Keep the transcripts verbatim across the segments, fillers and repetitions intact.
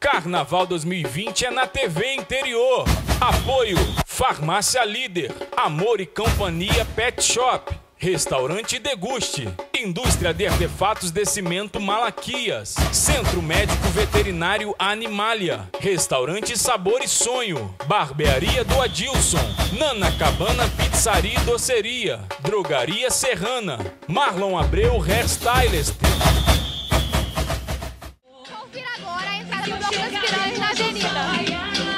Carnaval dois mil e vinte é na T V Interior. Apoio Farmácia Líder, Amor e Companhia Pet Shop, Restaurante Deguste, Indústria de Artefatos de Cimento Malaquias, Centro Médico Veterinário Animalia, Restaurante Sabor e Sonho, Barbearia do Adilson, Nana Cabana Pizzaria e Doceria, Drogaria Serrana, Marlon Abreu Hairstylist. Confira agora a entrada do Bloco das Piranhas na Avenida.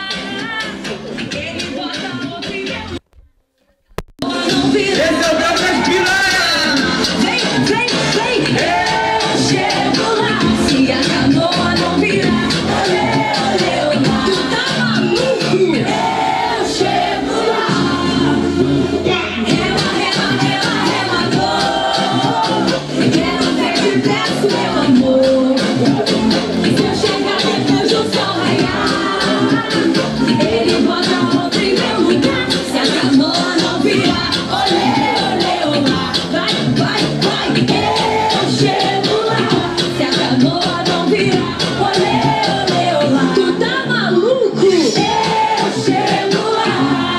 Esse é o Bloco das Piranhas! Vem, vem, vem! Eu chego lá, se a canoa não virar, olê, olê, olá. Tu tá maluco? Eu chego lá. Rema, rema, rema, remador. Quero ver de perto, meu amor. Se eu chegar depois do sol raiar, ele bota outro em meu lugar. Se a canoa não virar, olê, olê, olá. Vai, vai, vai, eu chego lá. Se a canoa não virar, olê, olê, olá. Tu tá maluco? Eu chego lá.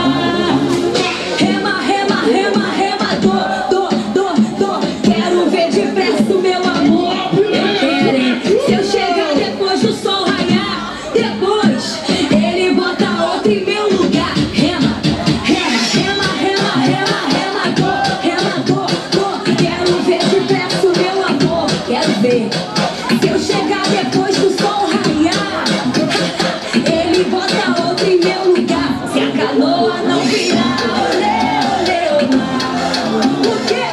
Rema, rema, rema, rema, dor, dor, dor, dor. Quero ver depressa o meu amor. Eu quero, hein? Se eu chegar depois do sol raiar, depois ele bota outro em meu lugar. Rema, rema, rema, rema, rema, rema, dor, rema, dor, dor. Quero ver depressa o meu amor. Quero ver. Se eu chegar depois do sol raiar, ele bota outro em meu lugar. Se a canoa não virar, olê, olê, olá. O quê?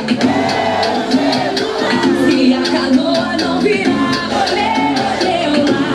Se a canoa não virar, olê, olê, olá.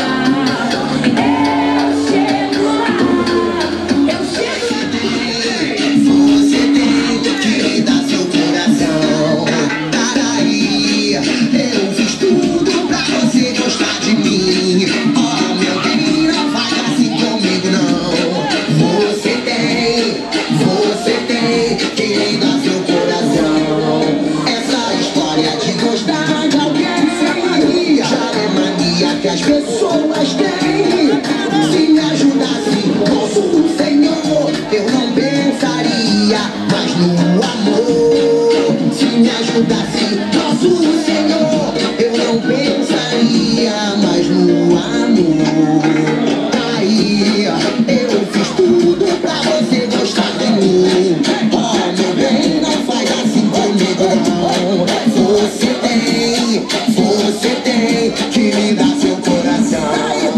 Eu chego lá. Eu chego lá. Você tem que dar seu coração. Peraí, eu fiz tudo pra você gostar de mim. Oh, meu bem, não faz assim comigo, não. Você tem, você tem que dar seu coração. Essa história de gostar de alguém já é mania que as pessoas têm. Se me ajudasse, nosso Senhor, eu não pensaria mais no amor. Se me ajudasse, nosso Senhor, eu não pensaria mais no amor. Aí, eu fiz tudo pra você gostar de mim. Oh, meu bem, não faz assim comigo, não. Você tem, você tem que me dar seu coração.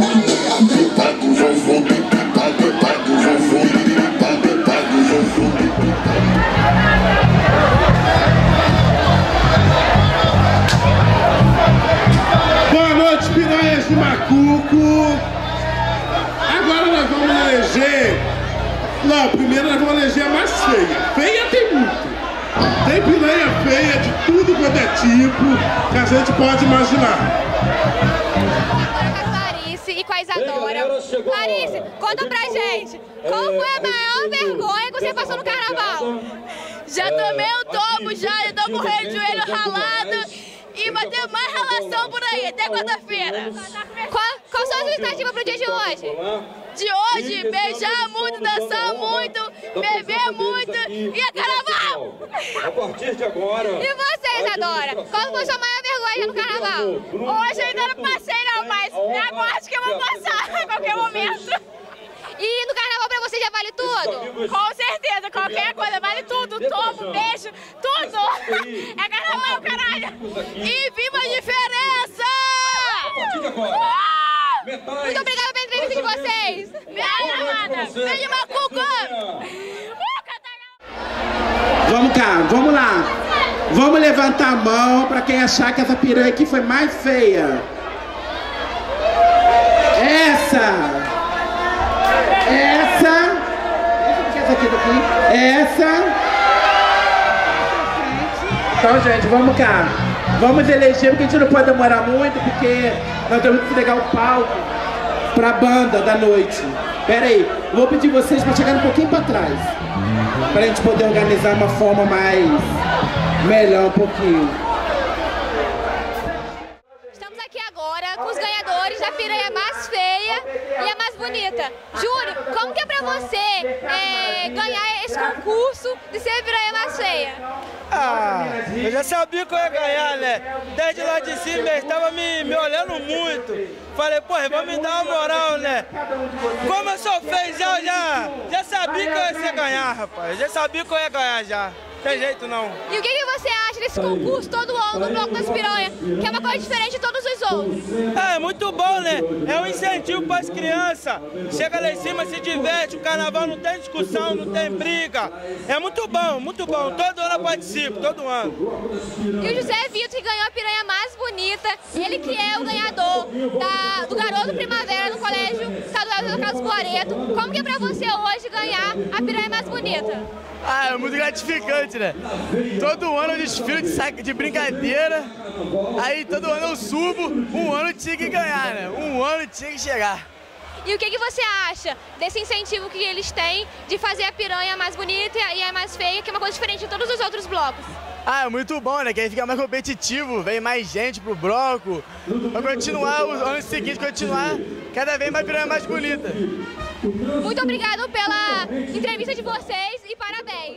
Boa noite, piranhas de Macuco. Agora nós vamos eleger. Não, primeiro nós vamos eleger a mais feia. Feia tem muito. Tem piranha feia de tudo quanto é tipo que a gente pode imaginar. Agora com a Clarice e com a Isadora. Clarice, conta pra gente, qual foi a maior vergonha que você passou no carnaval? Já tomei um tombo, já, eu tô com o rei de joelho ralado. E vai ter mais relação por aí, até quarta-feira. Qual, qual são as expectativas pro dia de hoje? De hoje, beijar muito, dançar muito, beber muito e é carnaval! A partir de agora... E você, Isadora? Qual foi a sua maior vergonha no carnaval? Hoje eu ainda não passei não, mas agora acho que eu vou passar a qualquer momento. E no carnaval pra você já vale tudo? Com certeza, qualquer coisa, vale tudo, tombo, beijo, tudo! É carnaval, caralho! E viva a diferença! A partir de agora, metais... Muito obrigada pela entrevista de vocês! Minha amada, beijo, Macuco! Vamos cá, vamos lá. Vamos levantar a mão pra quem achar que essa piranha aqui foi mais feia. Essa! Essa! Essa aqui daqui. Essa! Então, gente, vamos cá. Vamos eleger, porque a gente não pode demorar muito, porque nós temos que entregar o palco pra banda da noite. Pera aí, eu vou pedir vocês para chegar um pouquinho para trás, pra gente poder organizar uma forma mais... melhor um pouquinho. Estamos aqui agora com os ganhadores da piranha mais feia Bonita. Júnior, como que é pra você é, ganhar esse concurso de ser a piranha mais feia? Ah, eu já sabia que eu ia ganhar, né? Desde lá de cima eles estavam me, me olhando muito. Falei, pô, vamos me dar uma moral, né? Como eu sou feio, já, já, já sabia que eu ia ser ganhar, rapaz. Eu já sabia que eu ia ganhar já. Não tem jeito não. E o que, que você acha desse concurso todo ano do Bloco das Piranhas? Que é uma coisa diferente de todos os outros. É, muito bom, né? É um incentivo para as crianças. Chega lá em cima, se diverte, o carnaval não tem discussão, não tem briga. É muito bom, muito bom. Todo ano eu participo, todo ano. E o José Vitor, que ganhou a piranha mais bonita, ele que é o ganhador da, do Garoto Primavera no Colégio Estadual do Carlos Boareto. Como que é pra você hoje ganhar a piranha mais bonita? Ah, é muito gratificante, né? Todo ano eu desfilo de, saco, de brincadeira, aí todo ano eu subo, um ano tinha que ganhar, né? Um ano tinha que chegar. E o que, que você acha desse incentivo que eles têm de fazer a piranha mais bonita e a mais feia, que é uma coisa diferente de todos os outros blocos? Ah, é muito bom, né? Que aí fica mais competitivo, vem mais gente pro bloco. Vai continuar, os anos seguintes, continuar cada vez mais piranha mais bonita. Muito obrigado pela entrevista de vocês e parabéns.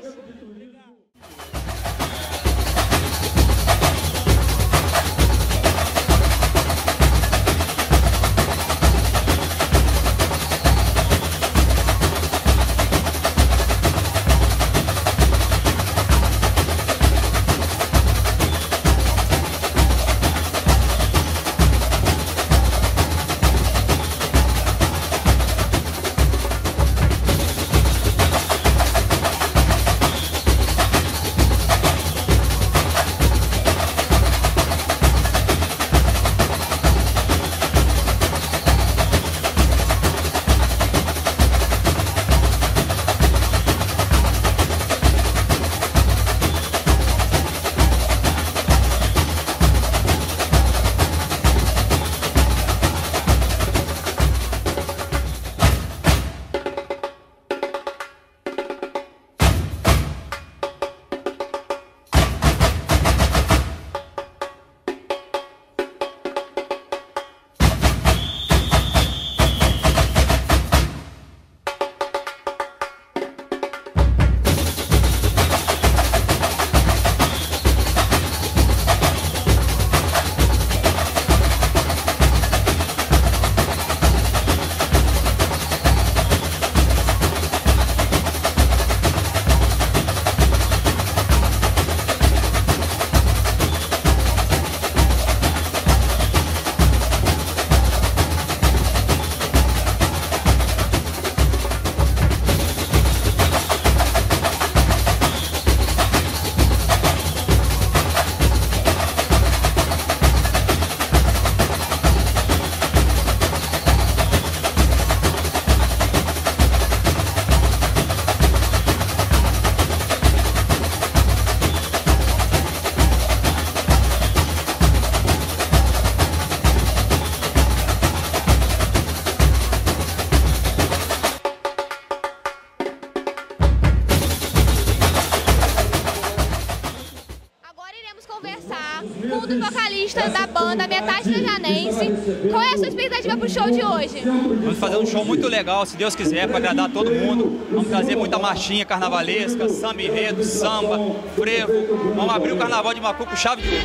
do vocalista da banda Metade Trejanense. Qual é a sua expectativa para o show de hoje? Vamos fazer um show muito legal, se Deus quiser, para agradar todo mundo. Vamos trazer muita marchinha carnavalesca, samba enredo, samba, frevo. Vamos abrir o carnaval de Macuco chave de ouro.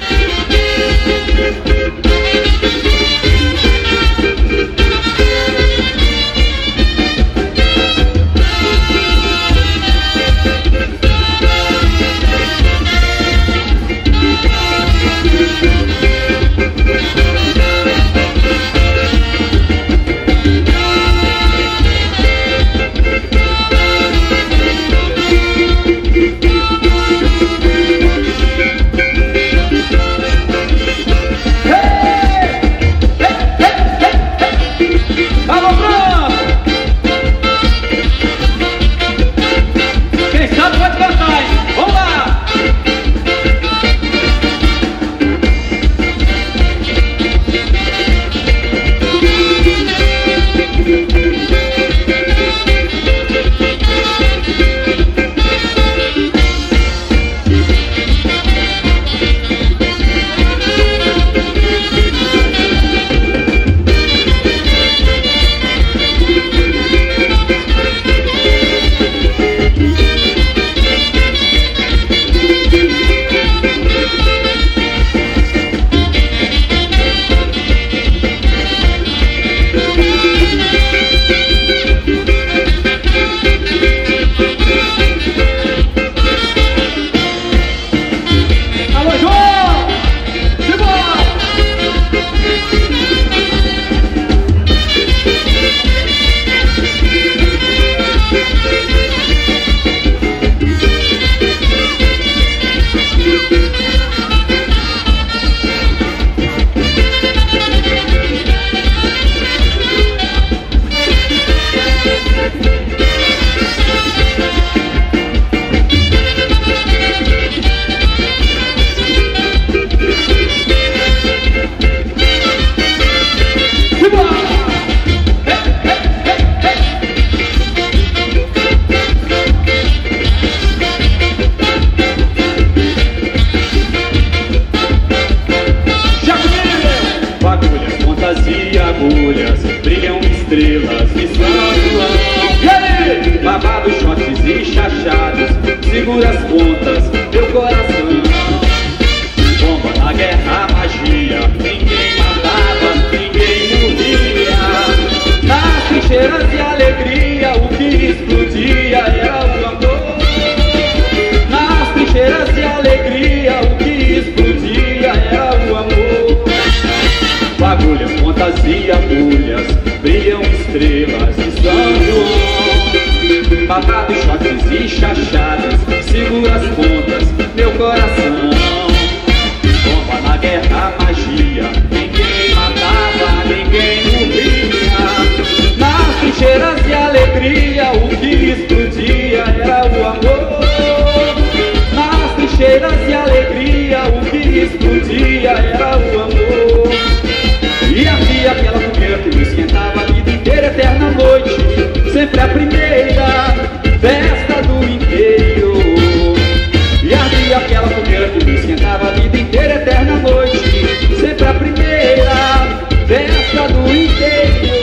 segura as pontas, meu coração. Bomba na guerra, magia, ninguém matava, ninguém morria. Nas trincheiras de alegria, o que explodia era o amor. Nas trincheiras de alegria, o que explodia era o amor. Fagulhas, pontas e agulhas, brilham estrelas de São João. Batatas, choques e chachadas, segura as pontas, meu coração. Bomba na guerra, magia, ninguém matava, ninguém morria. Nas trincheiras de alegria, o que explodia era o amor. Nas trincheiras de alegria, o que explodia era o amor. E havia aquela fogueira que me esquentava a vida inteira, eterna noite, sempre a primeira festa do inteiro. E havia aquela fogueira que me esquentava a vida inteira, eterna noite, sempre a primeira festa do inteiro.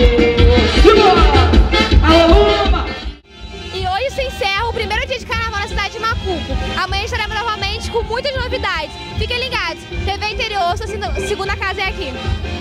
E hoje se encerra o primeiro dia de carnaval na cidade de Macuco. Amanhã estaremos novamente com muitas novidades. Fiquem ligados, T V Interior, sua segunda casa é aqui.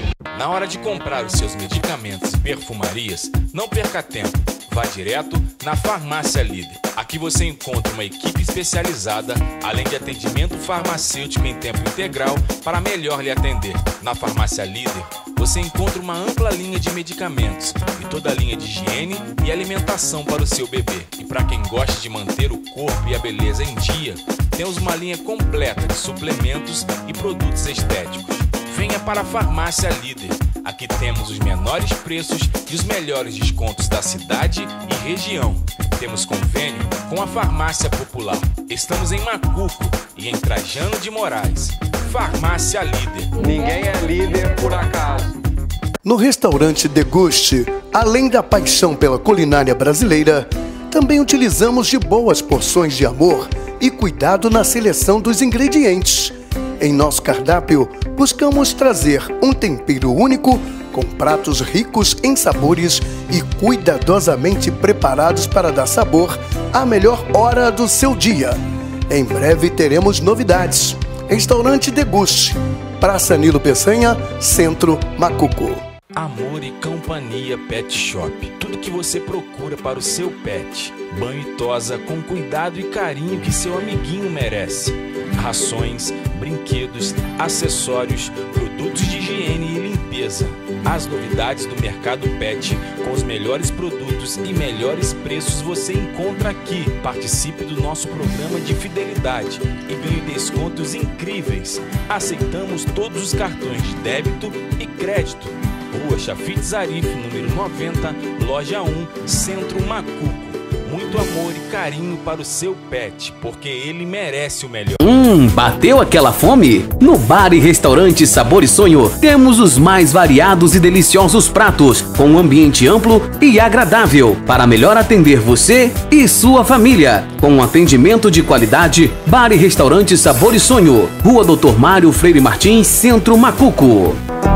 Na hora de comprar os seus medicamentos e perfumarias, não perca tempo. Vá direto na Farmácia Líder. Aqui você encontra uma equipe especializada, além de atendimento farmacêutico em tempo integral para melhor lhe atender. Na Farmácia Líder, você encontra uma ampla linha de medicamentos e toda a linha de higiene e alimentação para o seu bebê. E para quem gosta de manter o corpo e a beleza em dia, temos uma linha completa de suplementos e produtos estéticos. Venha para a Farmácia Líder. Aqui temos os menores preços e os melhores descontos da cidade e região. Temos convênio com a Farmácia Popular. Estamos em Macuco e em Trajano de Moraes. Farmácia Líder. Ninguém é líder por acaso. No restaurante Deguste, além da paixão pela culinária brasileira, também utilizamos de boas porções de amor e cuidado na seleção dos ingredientes. Em nosso cardápio, buscamos trazer um tempero único, com pratos ricos em sabores e cuidadosamente preparados para dar sabor à melhor hora do seu dia. Em breve teremos novidades. Restaurante Deguste, Praça Nilo Peçanha, Centro, Macuco. Amor e Companhia Pet Shop. Tudo que você procura para o seu pet. Banho e tosa com cuidado e carinho que seu amiguinho merece. Rações, brinquedos, acessórios, produtos de higiene e limpeza. As novidades do mercado pet com os melhores produtos e melhores preços você encontra aqui. Participe do nosso programa de fidelidade e ganhe descontos incríveis. Aceitamos todos os cartões de débito e crédito. Rua Chafite Zarif, número noventa, loja um, Centro, Macuco. Muito amor e carinho para o seu pet, porque ele merece o melhor. Hum, bateu aquela fome? No Bar e Restaurante Sabor e Sonho, temos os mais variados e deliciosos pratos, com um ambiente amplo e agradável, para melhor atender você e sua família. Com um atendimento de qualidade, Bar e Restaurante Sabor e Sonho, Rua doutor Mário Freire Martins, Centro, Macuco.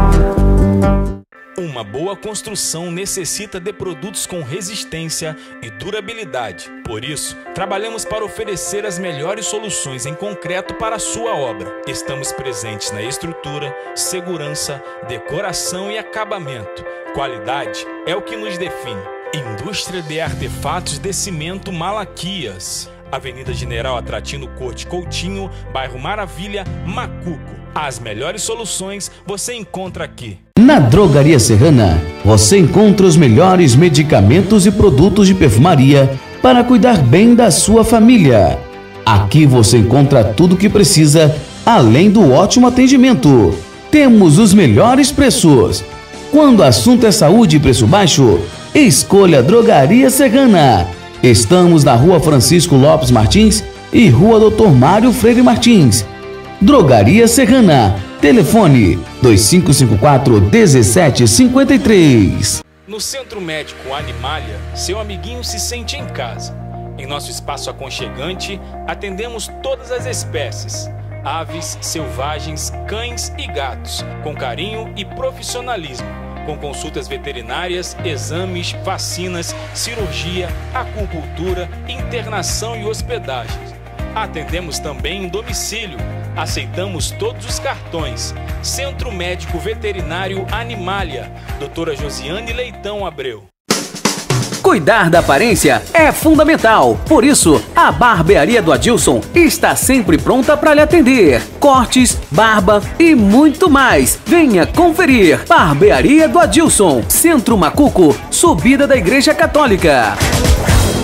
Uma boa construção necessita de produtos com resistência e durabilidade. Por isso, trabalhamos para oferecer as melhores soluções em concreto para a sua obra. Estamos presentes na estrutura, segurança, decoração e acabamento. Qualidade é o que nos define. Indústria de Artefatos de Cimento Malaquias. Avenida General Atratino Corte Coutinho, bairro Maravilha, Macuco. As melhores soluções você encontra aqui. Na Drogaria Serrana, você encontra os melhores medicamentos e produtos de perfumaria para cuidar bem da sua família. Aqui você encontra tudo o que precisa, além do ótimo atendimento. Temos os melhores preços. Quando o assunto é saúde e preço baixo, escolha a Drogaria Serrana. Estamos na Rua Francisco Lopes Martins e Rua doutor Mário Freire Martins. Drogaria Serrana. Telefone dois cinco cinco quatro, um sete cinco três. No Centro Médico Animalia, seu amiguinho se sente em casa. Em nosso espaço aconchegante, atendemos todas as espécies: aves, selvagens, cães e gatos, com carinho e profissionalismo, com consultas veterinárias, exames, vacinas, cirurgia, acupuntura, internação e hospedagens. Atendemos também em domicílio. Aceitamos todos os cartões. Centro Médico Veterinário Animalia. Doutora Josiane Leitão Abreu. Cuidar da aparência é fundamental. Por isso, a Barbearia do Adilson está sempre pronta para lhe atender. Cortes, barba e muito mais. Venha conferir. Barbearia do Adilson, Centro Macuco, subida da Igreja Católica.